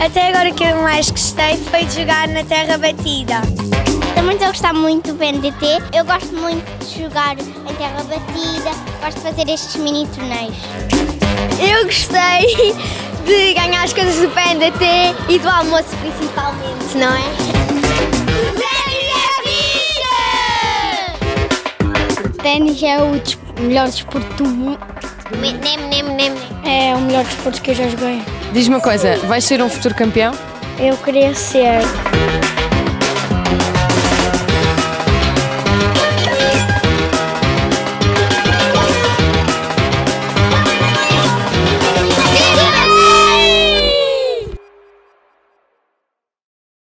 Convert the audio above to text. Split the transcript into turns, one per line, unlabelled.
Até agora o que eu mais gostei foi de jogar na terra batida.
Também estou a gostar muito do PNDT. Eu gosto muito de jogar em terra batida, gosto de fazer estes mini torneios.
Eu gostei de ganhar as coisas do PNDT e do almoço principalmente, não é?
Ténis é o melhor desporto do mundo. É o melhor desporto que eu já joguei.
Diz-me uma coisa, vais ser um futuro campeão?
Eu queria ser.